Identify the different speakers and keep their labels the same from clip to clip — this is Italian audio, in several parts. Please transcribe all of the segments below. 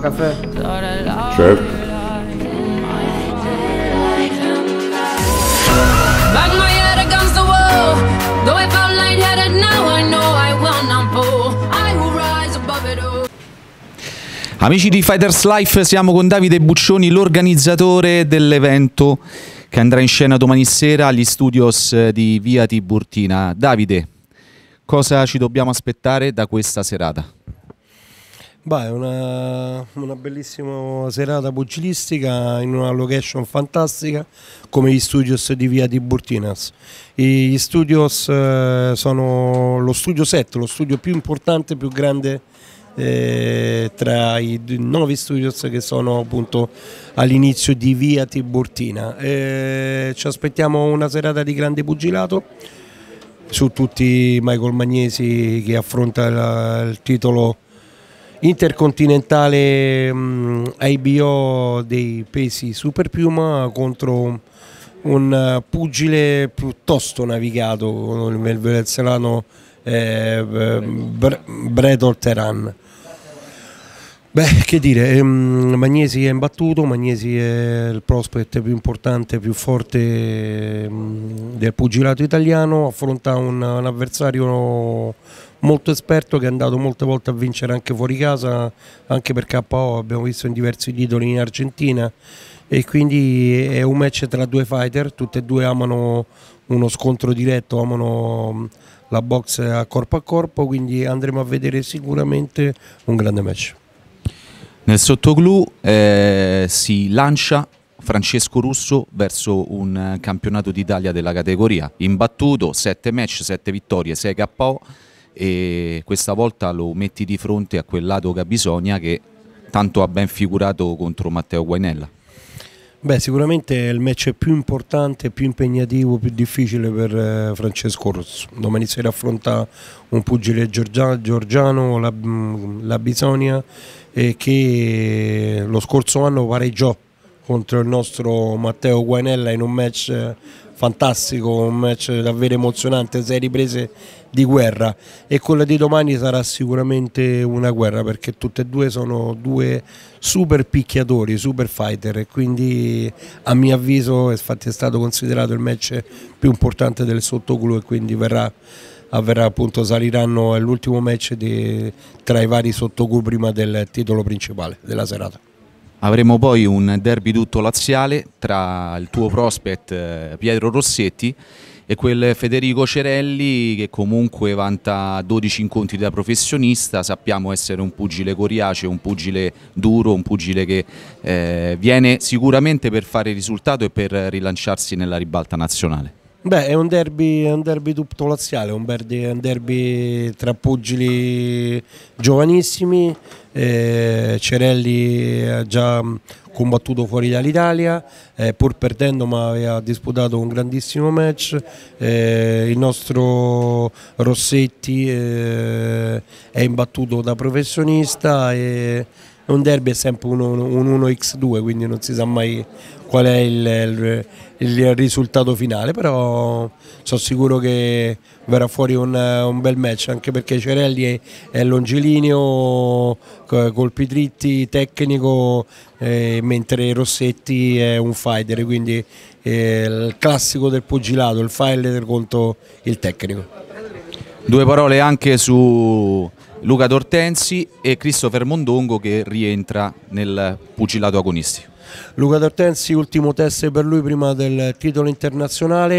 Speaker 1: caffè?
Speaker 2: Certo.
Speaker 3: Amici di Fighters Life, siamo con Davide Buccioni, l'organizzatore dell'evento che andrà in scena domani sera agli studios di Via Tiburtina. Davide, cosa ci dobbiamo aspettare da questa serata?
Speaker 4: Beh, è una bellissima serata pugilistica in una location fantastica come gli studios di Via Tiburtina. Gli studios sono lo studio 7, lo studio più importante, più grande tra i 9 studios che sono appunto all'inizio di Via Tiburtina. Ci aspettiamo una serata di grande pugilato su tutti Michael Magnesi che affronta il titolo intercontinentale IBO dei pesi Super Piuma contro un pugile piuttosto navigato, il venezuelano Breton Teran. Beh, che dire, Magnesi è imbattuto, Magnesi è il prospect più importante, più forte del pugilato italiano, affronta un avversario molto esperto che è andato molte volte a vincere anche fuori casa, anche per KO, abbiamo visto in diversi titoli in Argentina, e quindi è un match tra due fighter, tutti e due amano uno scontro diretto, amano la box a corpo, quindi andremo a vedere sicuramente un grande match.
Speaker 3: Nel sottoclù si lancia Francesco Russo verso un campionato d'Italia della categoria, imbattuto, 7 match, 7 vittorie, 6 KO, e questa volta lo metti di fronte a quel lato Cabisogna che tanto ha ben figurato contro Matteo Guainella.
Speaker 4: Beh, sicuramente è il match più importante, più impegnativo, più difficile per Francesco Russo. Domani sera affronta un pugile georgiano, la Bisonia, che lo scorso anno pareggiò contro il nostro Matteo Guainella in un match fantastico, un match davvero emozionante, 6 riprese di guerra, e quella di domani sarà sicuramente una guerra perché tutte e due sono due super picchiatori, super fighter, e quindi a mio avviso infatti è stato considerato il match più importante del sottoclù, e quindi avverrà appunto, saliranno all'ultimo match tra i vari sottoclù prima del titolo principale della serata.
Speaker 3: Avremo poi un derby tutto laziale tra il tuo prospect Pietro Rossetti e quel Federico Cerelli che comunque vanta 12 incontri da professionista. Sappiamo essere un pugile coriaceo, un pugile duro, un pugile che viene sicuramente per fare risultato e per rilanciarsi nella ribalta nazionale.
Speaker 4: Beh, è un derby tutto laziale, un derby tra pugili giovanissimi. Cerelli ha già combattuto fuori dall'Italia, pur perdendo, ma aveva disputato un grandissimo match. Il nostro Rossetti è imbattuto da professionista, e un derby è sempre un 1x2, quindi non si sa mai qual è il risultato finale, però sono sicuro che verrà fuori un bel match, anche perché Cerelli è longilineo, colpi dritti, tecnico, mentre Rossetti è un fighter, quindi il classico del pugilato, il fighter contro il tecnico.
Speaker 3: Due parole anche su Luca D'Ortensi e Christopher Mondongo che rientra nel pugilato agonistico.
Speaker 4: Luca D'Ortensi, ultimo test per lui prima del titolo internazionale,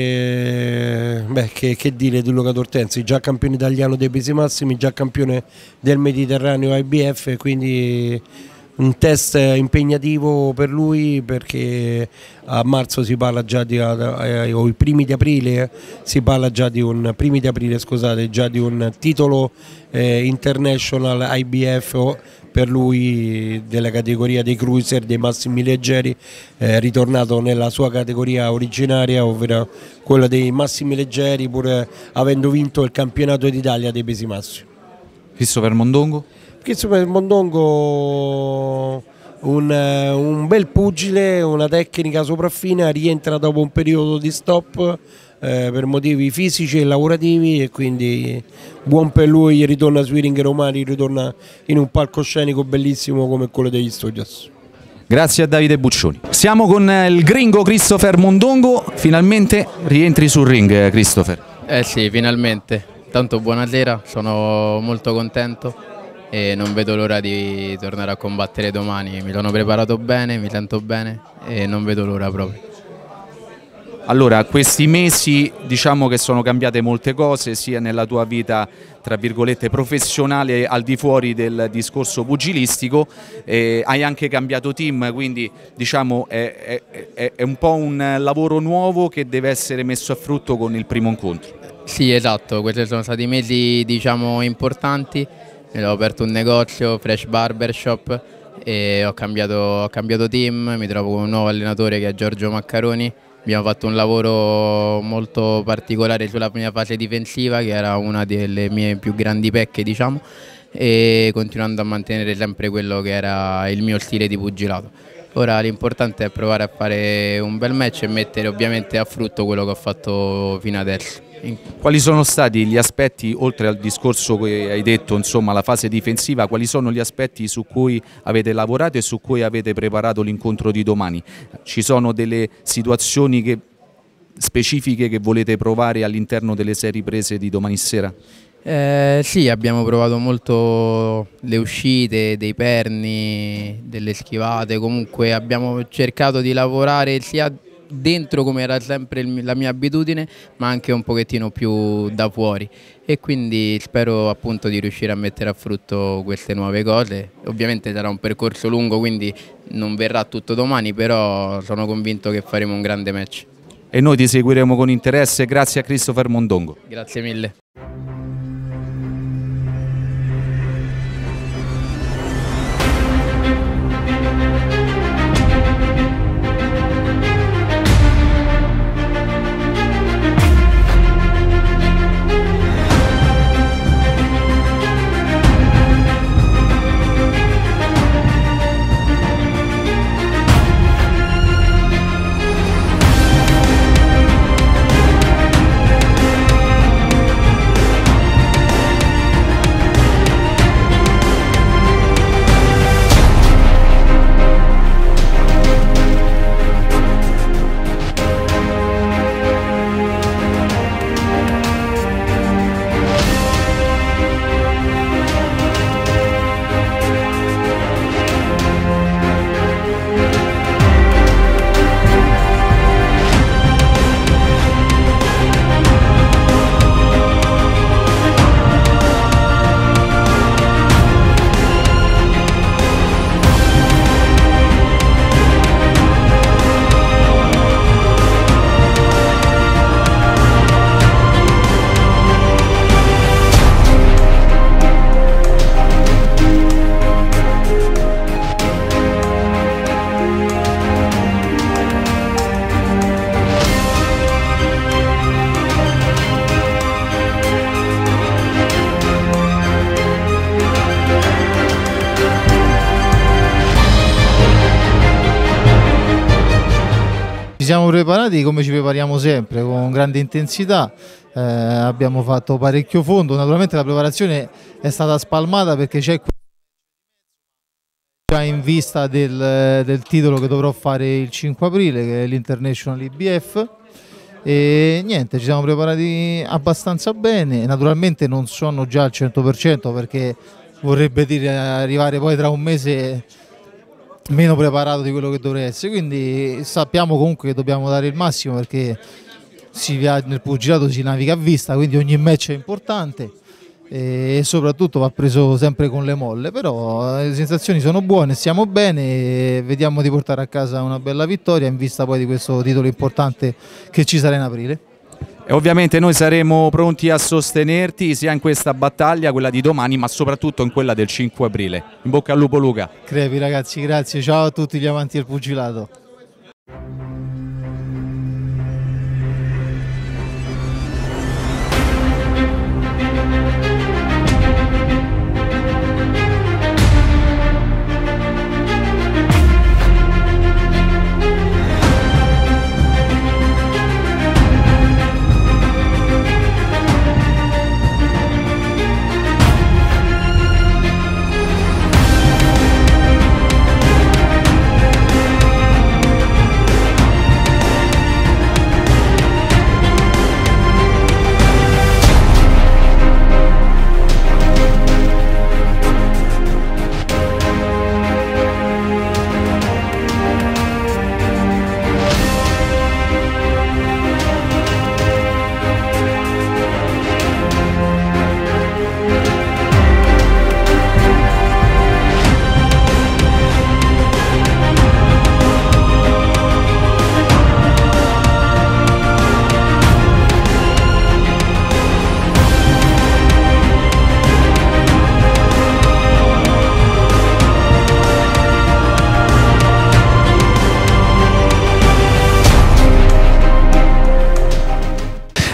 Speaker 4: e che dire di Luca D'Ortensi, già campione italiano dei pesi massimi, già campione del Mediterraneo IBF, quindi un test impegnativo per lui, perché a marzo si parla già o i primi di aprile si parla già di un titolo international IBF per lui della categoria dei cruiser, dei massimi leggeri, ritornato nella sua categoria originaria, ovvero quella dei massimi leggeri, pur avendo vinto il campionato d'Italia dei pesi massimi.
Speaker 3: Christopher Mondongo?
Speaker 4: Christopher Mondongo, un bel pugile, una tecnica sopraffina, rientra dopo un periodo di stop, per motivi fisici e lavorativi, e quindi buon per lui, ritorna sui ring romani, ritorna in un palcoscenico bellissimo come quello degli Studios.
Speaker 3: Grazie a Davide Buccioni. Siamo con il gringo Christopher Mondongo, finalmente rientri sul ring, Christopher.
Speaker 1: Sì, finalmente. Tanto buonasera, sono molto contento e non vedo l'ora di tornare a combattere domani. Mi sono preparato bene, mi sento bene e non vedo l'ora proprio.
Speaker 3: Allora, questi mesi diciamo che sono cambiate molte cose sia nella tua vita tra virgolette professionale al di fuori del discorso pugilistico, hai anche cambiato team, quindi diciamo è un po' un lavoro nuovo che deve essere messo a frutto con il primo incontro.
Speaker 1: Sì, esatto, questi sono stati mesi diciamo importanti, ho aperto un negozio, Fresh Barbershop, e ho cambiato team, mi trovo con un nuovo allenatore che è Giorgio Maccaroni. Abbiamo fatto un lavoro molto particolare sulla mia fase difensiva, che era una delle mie più grandi pecche, diciamo, e continuando a mantenere sempre quello che era il mio stile di pugilato. Ora l'importante è provare a fare un bel match e mettere ovviamente a frutto quello che ho fatto fino adesso.
Speaker 3: Quali sono stati gli aspetti, oltre al discorso che hai detto, insomma la fase difensiva, quali sono gli aspetti su cui avete lavorato e su cui avete preparato l'incontro di domani? Ci sono delle situazioni specifiche che volete provare all'interno delle serie prese di domani sera?
Speaker 1: Sì, abbiamo provato molto le uscite, dei perni, delle schivate, comunque abbiamo cercato di lavorare sia dentro come era sempre la mia abitudine, ma anche un pochettino più da fuori, e quindi spero appunto di riuscire a mettere a frutto queste nuove cose. Ovviamente sarà un percorso lungo, quindi non verrà tutto domani, però sono convinto che faremo un grande match.
Speaker 3: E noi ti seguiremo con interesse. Grazie a Christopher Mondongo.
Speaker 1: Grazie mille.
Speaker 2: Ci siamo preparati come ci prepariamo sempre, con grande intensità, abbiamo fatto parecchio fondo. Naturalmente la preparazione è stata spalmata perché c'è già in vista del titolo che dovrò fare il 5 aprile, che è l'International IBF, e niente, ci siamo preparati abbastanza bene. Naturalmente non sono già al 100% perché vorrebbe dire arrivare poi tra un mese meno preparato di quello che dovrei essere, quindi sappiamo comunque che dobbiamo dare il massimo perché nel pugilato si naviga a vista, quindi ogni match è importante e soprattutto va preso sempre con le molle, però le sensazioni sono buone, stiamo bene e vediamo di portare a casa una bella vittoria in vista poi di questo titolo importante che ci sarà in aprile.
Speaker 3: E ovviamente noi saremo pronti a sostenerti sia in questa battaglia, quella di domani, ma soprattutto in quella del 5 aprile. In bocca al lupo Luca.
Speaker 2: Crepi ragazzi, grazie, ciao a tutti gli amanti del pugilato.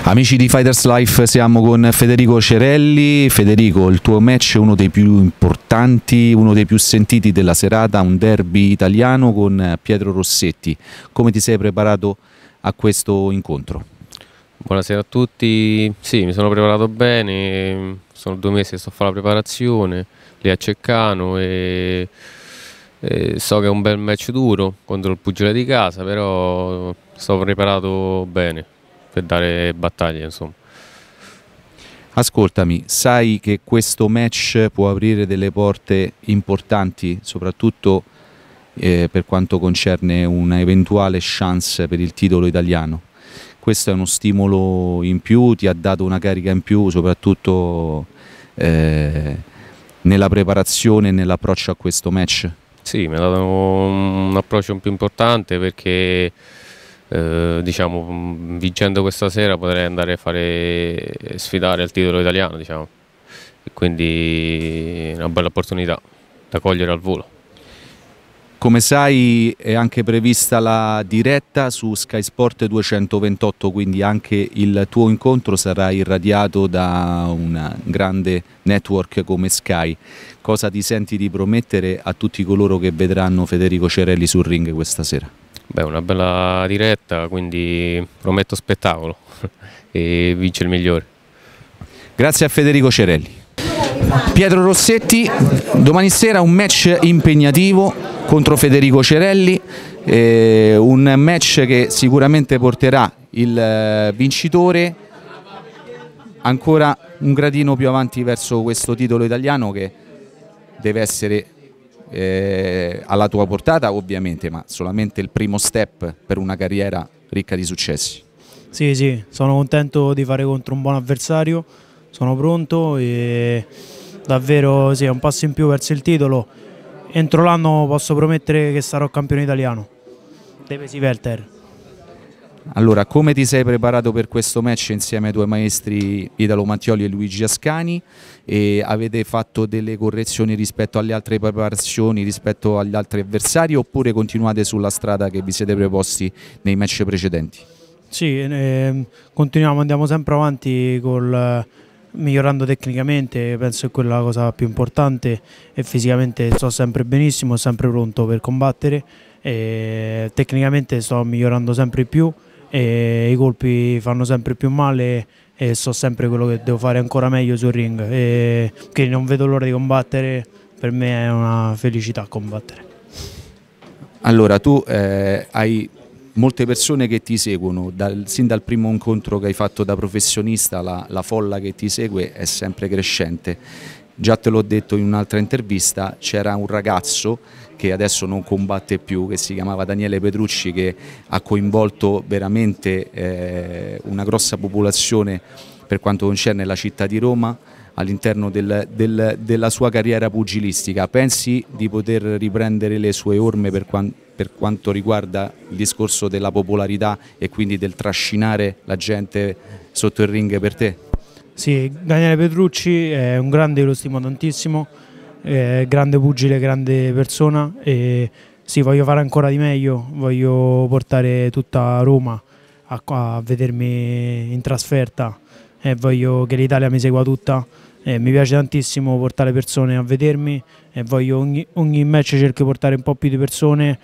Speaker 3: Amici di Fighters Life, siamo con Federico Cerelli. Federico, il tuo match è uno dei più importanti, uno dei più sentiti della serata, un derby italiano con Pietro Rossetti. Come ti sei preparato a questo incontro?
Speaker 5: Buonasera a tutti. Sì, mi sono preparato bene, sono 2 mesi che sto a fare la preparazione lì a Ceccano e so che è un bel match duro contro il pugile di casa, però sto preparato bene per dare battaglia, insomma.
Speaker 3: Ascoltami, sai che questo match può aprire delle porte importanti, soprattutto per quanto concerne una eventuale chance per il titolo italiano. Questo è uno stimolo in più, ti ha dato una carica in più, soprattutto nella preparazione e nell'approccio a questo match?
Speaker 5: Sì, mi ha dato un approccio più importante perché diciamo, vincendo questa sera potrei andare a sfidare il titolo italiano, diciamo. E quindi è una bella opportunità da cogliere al volo.
Speaker 3: Come sai è anche prevista la diretta su Sky Sport 228, quindi anche il tuo incontro sarà irradiato da un grande network come Sky. Cosa ti senti di promettere a tutti coloro che vedranno Federico Cerelli sul ring questa sera?
Speaker 5: Beh, una bella diretta, quindi prometto spettacolo e vince il migliore.
Speaker 3: Grazie a Federico Cerelli. Pietro Rossetti, domani sera un match impegnativo contro Federico Cerelli, un match che sicuramente porterà il vincitore ancora un gradino più avanti verso questo titolo italiano che deve essere alla tua portata ovviamente, ma solamente il primo step per una carriera ricca di successi.
Speaker 6: Sì, sono contento di fare contro un buon avversario, sono pronto e davvero sì, è un passo in più verso il titolo. Entro l'anno posso promettere che sarò campione italiano dei pesi welter.
Speaker 3: Allora, come ti sei preparato per questo match insieme ai tuoi maestri Italo Mattioli e Luigi Ascani? E avete fatto delle correzioni rispetto alle altre preparazioni, rispetto agli altri avversari, oppure continuate sulla strada che vi siete preposti nei match precedenti?
Speaker 6: Sì, continuiamo, andiamo sempre avanti migliorando tecnicamente, penso che quella è la cosa più importante, e fisicamente sto sempre benissimo, sempre pronto per combattere, e tecnicamente sto migliorando sempre di più e i colpi fanno sempre più male e so sempre quello che devo fare ancora meglio sul ring, e quindi non vedo l'ora di combattere, per me è una felicità combattere.
Speaker 3: Allora, tu hai molte persone che ti seguono, sin dal primo incontro che hai fatto da professionista la folla che ti segue è sempre crescente. Già te l'ho detto in un'altra intervista, c'era un ragazzo che adesso non combatte più, che si chiamava Daniele Petrucci, che ha coinvolto veramente una grossa popolazione per quanto concerne la città di Roma all'interno della sua carriera pugilistica. Pensi di poter riprendere le sue orme per quanto riguarda il discorso della popolarità e quindi del trascinare la gente sotto il ring per te?
Speaker 6: Sì, Daniele Petrucci è un grande, lo stimo tantissimo, grande pugile, grande persona, e sì, voglio fare ancora di meglio, voglio portare tutta Roma a vedermi in trasferta e voglio che l'Italia mi segua tutta. Mi piace tantissimo portare persone a vedermi e voglio ogni match cerco di portare un po' più di persone.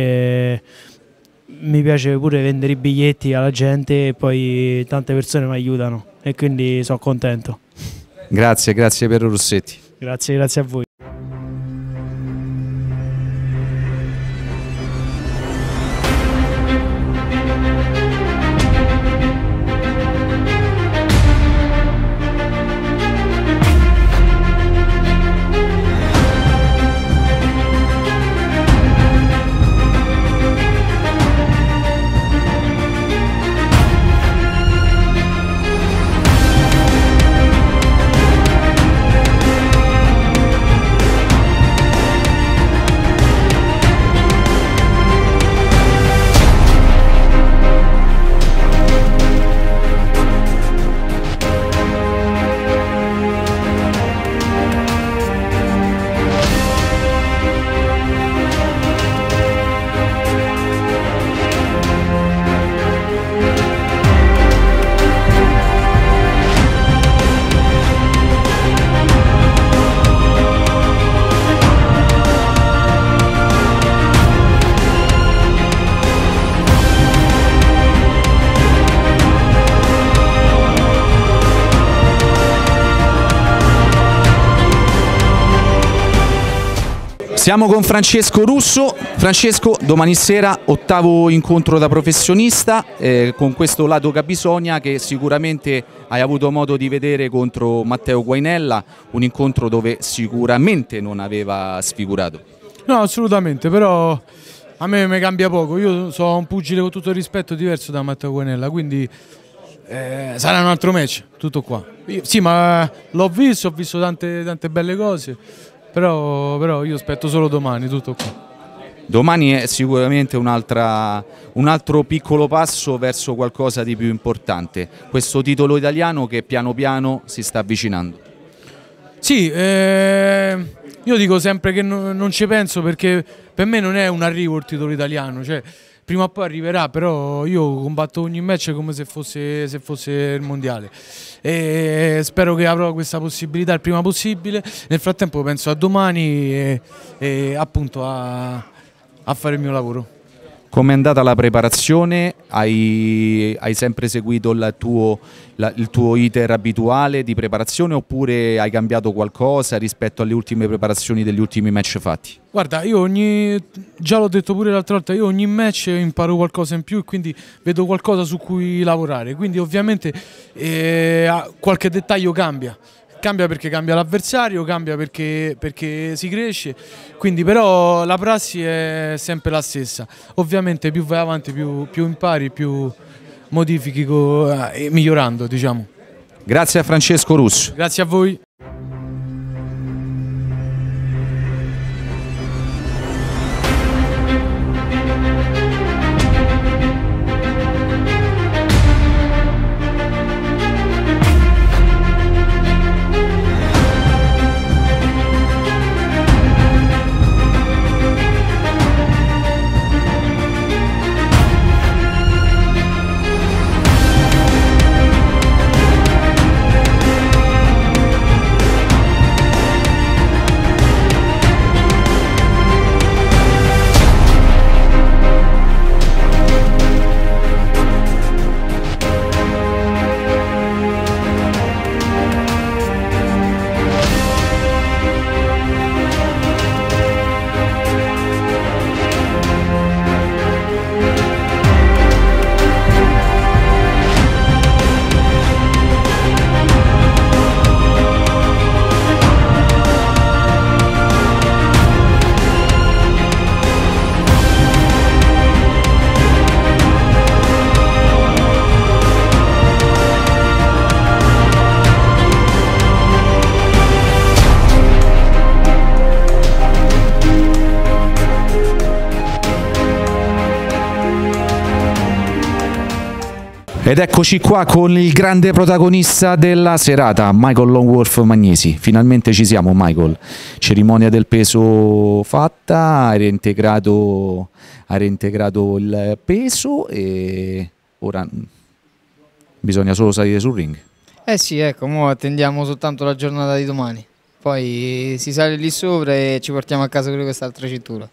Speaker 6: Mi piace pure vendere i biglietti alla gente e poi tante persone mi aiutano e quindi sono contento.
Speaker 3: Grazie Pietro Rossetti.
Speaker 6: Grazie a voi.
Speaker 3: Siamo con Francesco Russo. Francesco, domani sera 8° incontro da professionista con questo Lado Cabisogna che sicuramente hai avuto modo di vedere contro Matteo Guainella, un incontro dove sicuramente non aveva sfigurato.
Speaker 6: No, assolutamente, però a me mi cambia poco. Io sono un pugile, con tutto il rispetto, diverso da Matteo Guainella, quindi sarà un altro match, tutto qua. Sì, ma l'ho visto, ho visto tante belle cose, però io aspetto solo domani, tutto qua.
Speaker 3: Domani è sicuramente un altro piccolo passo verso qualcosa di più importante, questo titolo italiano che piano piano si sta avvicinando.
Speaker 6: Sì, io dico sempre che non ci penso, perché per me non è un arrivo il titolo italiano, cioè prima o poi arriverà, però io combatto ogni match come se fosse il mondiale e spero che avrò questa possibilità il prima possibile. Nel frattempo penso a domani e appunto a fare il mio lavoro.
Speaker 3: Come è andata la preparazione? Hai sempre seguito il tuo iter abituale di preparazione oppure hai cambiato qualcosa rispetto alle ultime preparazioni degli ultimi match fatti?
Speaker 6: Guarda, già l'ho detto pure l'altra volta, io ogni match imparo qualcosa in più e quindi vedo qualcosa su cui lavorare, quindi ovviamente qualche dettaglio cambia. Cambia perché cambia l'avversario, cambia perché si cresce, quindi però la prassi è sempre la stessa. Ovviamente più vai avanti, più impari, più modifichi migliorando, diciamo.
Speaker 3: Grazie a Francesco Russo.
Speaker 6: Grazie a voi.
Speaker 3: Ed eccoci qua con il grande protagonista della serata, Michael Longworth Magnesi. Finalmente ci siamo, Michael. Cerimonia del peso fatta, hai reintegrato il peso e ora bisogna solo salire sul ring.
Speaker 7: Eh sì, ecco, mo attendiamo soltanto la giornata di domani. Poi si sale lì sopra e ci portiamo a casa pure quest'altra cintura.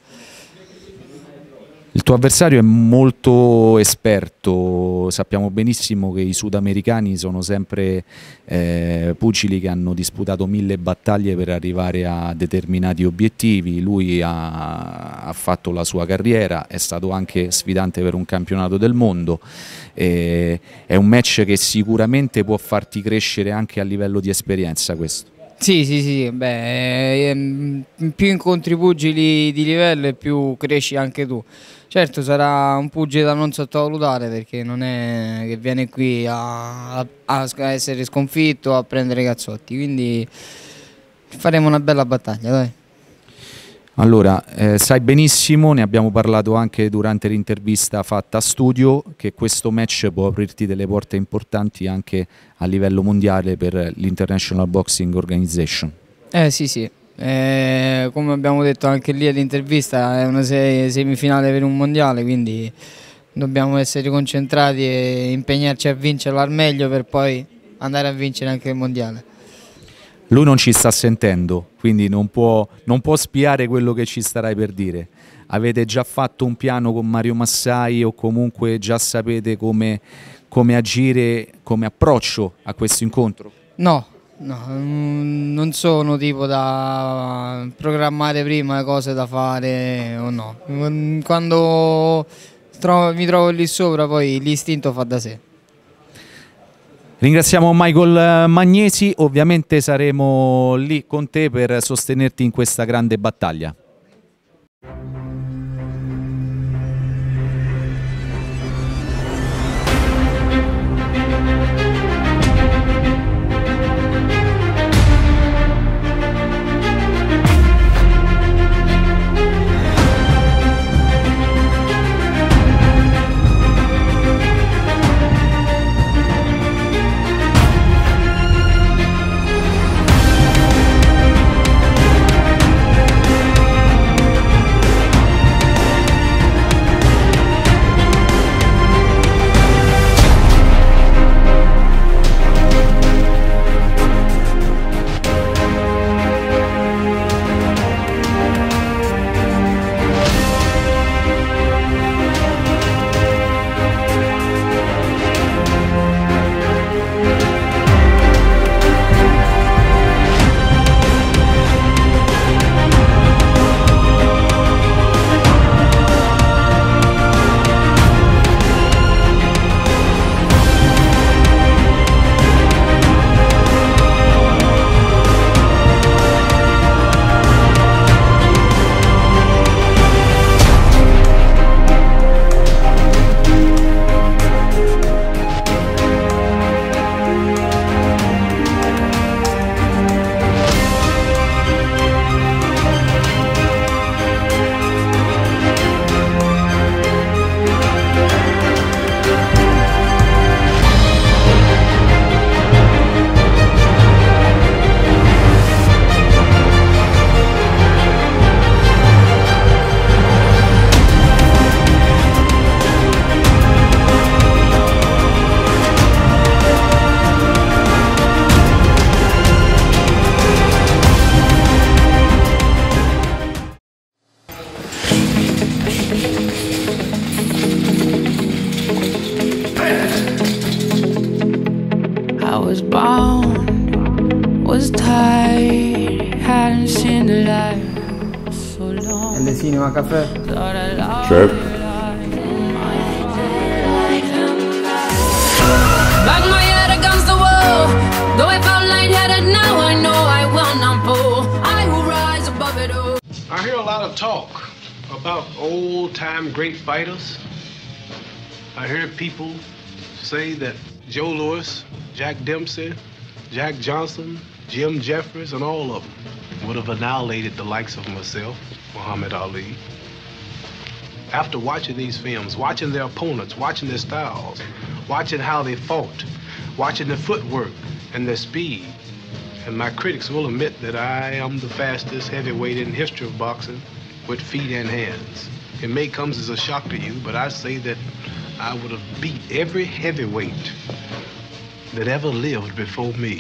Speaker 3: Il tuo avversario è molto esperto, sappiamo benissimo che i sudamericani sono sempre pugili che hanno disputato 1000 battaglie per arrivare a determinati obiettivi. Lui ha fatto la sua carriera, è stato anche sfidante per un campionato del mondo, è un match che sicuramente può farti crescere anche a livello di esperienza questo.
Speaker 7: Sì, beh, più incontri pugili di livello e più cresci anche tu. Certo sarà un pugile da non sottovalutare, perché non è che viene qui a essere sconfitto, a prendere cazzotti, quindi faremo una bella battaglia, dai.
Speaker 3: Allora, sai benissimo, ne abbiamo parlato anche durante l'intervista fatta a studio, che questo match può aprirti delle porte importanti anche a livello mondiale per l'International Boxing Organization.
Speaker 7: Sì. Come abbiamo detto anche lì all'intervista, è una semifinale per un mondiale, quindi dobbiamo essere concentrati e impegnarci a vincerla al meglio per poi andare a vincere anche il mondiale.
Speaker 3: Lui non ci sta sentendo, quindi non può spiare quello che ci starai per dire. Avete già fatto un piano con Mario Massai o comunque già sapete come agire come approccio a questo incontro?
Speaker 7: No, No, non sono tipo da programmare prima cose da fare o no. Quando mi trovo lì sopra poi l'istinto fa da sé.
Speaker 3: Ringraziamo Michael Magnesi, ovviamente saremo lì con te per sostenerti in questa grande battaglia.
Speaker 8: was bound, was tired, hadn't seen the light so long.
Speaker 7: Le Cinema Caffè.
Speaker 9: Certo.
Speaker 8: Back my head against the wall, though I felt lightheaded, now I know I will not fall. I will rise above it all.
Speaker 10: I hear a lot of talk about old-time great fighters. I hear people say that Joe Louis, Jack Dempsey, Jack Johnson, Jim Jeffries, and all of them would have annihilated the likes of myself, Muhammad Ali. After watching these films, watching their opponents, watching their styles, watching how they fought, watching their footwork and their speed, and my critics will admit that I am the fastest heavyweight in history of boxing with feet and hands. It may come as a shock to you, but I say that I would have beat every heavyweight that ever lived before me.